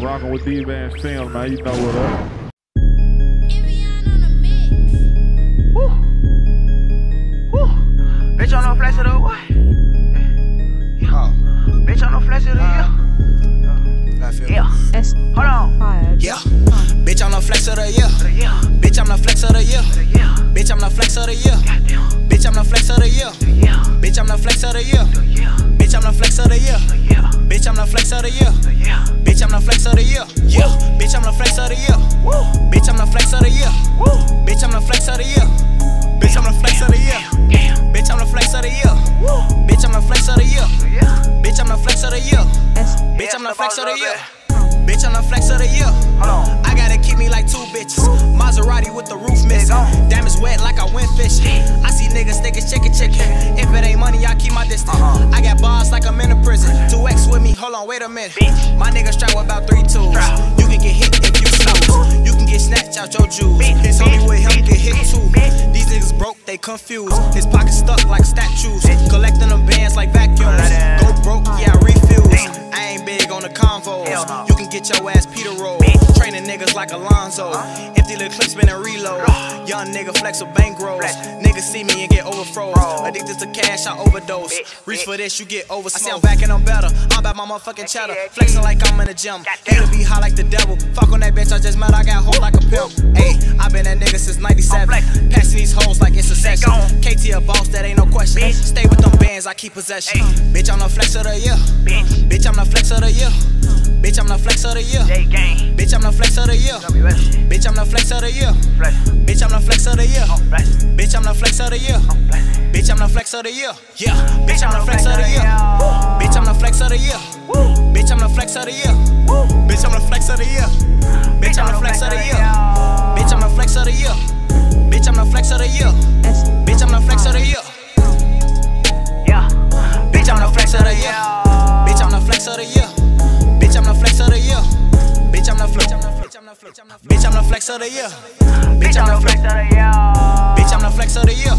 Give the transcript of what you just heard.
Rocking with D-Vance Film, man. You know what up. Woo. Woo. Bitch on no flex of the what? Yeah. Bitch on no flex of the yeah. Hold on. Yeah. Bitch on no flex of the year. Bitch I'm the flex of the year. Bitch I'm the flex of the year. Bitch I'm the flex of the year. Bitch I'm the flex of the year. Bitch I'm the flex of the year. Bitch I'm the flex of the year. Bitch I'm the flex of the year. Yeah. Bitch I'm the flex of the year. Bitch I'm the flex of the year. Bitch I'm the flex of the year. Bitch I'm the flex of the year. Bitch I'm the flex of the year. Bitch I'm the flex of the year. Bitch I'm the flex of the year. Bitch I'm the flex of the year. Bitch, I'm the flex of the year. I gotta keep me like 2 bitches. Maserati with the roof missing. Damn, it's wet like I went fishing. I see niggas think it's chicken. If it ain't money, I keep my distance. I got bars like I'm in a prison. 2X with me, hold on, wait a minute. My niggas strap with about 3 tools. You can get hit if you snooze. You can get snatched out your jewels. It's only with him get hit too. These niggas broke, they confused. His pockets stuck like statues. Collecting them bands like vacuums. Go broke, yeah, I refuse. I ain't big on the convos. You can get your ass Peter roll. Training niggas like Alonzo. Empty little clip spin and reload. Young nigga flex with bankrolls. Niggas see me and get overfroze. Addicted to cash, I overdose. Reach for this, you get oversmoked. I say I'm back and I'm better. I'm about my motherfucking cheddar. Flexing like I'm in the gym. Haters be high like the devil. Fuck on that bitch, I just met. I got hold like a pimp. Ayy, I been that nigga since 97. Passing these hoes like it's a session. KT a boss, that ain't no question. Stay with them bands, I keep possession. Bitch, I'm the flex of the year. Bitch, I'm the flex of the year. Bitch, I'm the flex of the year. Bitch, I'm the flex of the year. Bitch, I'm the flex of the year. Bitch, I'm the flex of the year. Bitch, I'm the flex of the year. Bitch, I'm the flex of the year. Yeah. Bitch, I'm the flex of the year. Bitch, I'm the flex of the year. Bitch, I'm the flex of the year. Bitch, I'm the flex of the year. Bitch, I'm the flex of the year. Bitch, I'm the flex of the year. Bitch, I'm the flex of the year. Bitch, I'm the flex of the year. Yeah. Bitch, I'm the flex of the year. Bitch, I'm the flex of the year. Bitch, I'm the flex of the year. Bitch, I'm the flex. Bitch, I'm the flex of the year. Bitch, I'm the flex of the year. Bitch, I'm the flex of the year.